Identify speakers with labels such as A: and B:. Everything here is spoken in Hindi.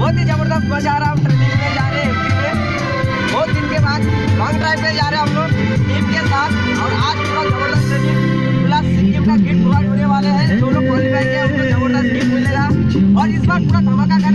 A: बहुत ही जबरदस्त मजा आ रहा है। हम ट्रेनिंग में जा रहे हैं एमपी में, बहुत दिन के बाद लॉन्ग ड्राइव पे जा रहे हैं हम लोग टीम के साथ। और आज पूरा जबरदस्त ट्रेनिंग प्लस सिक्किम का गिफ्ट प्रोवाइड होने वाले हैं। जो लोग क्वालिफाई किए उनको जबरदस्त गिफ्ट मिलेगा और इस बार पूरा धमाका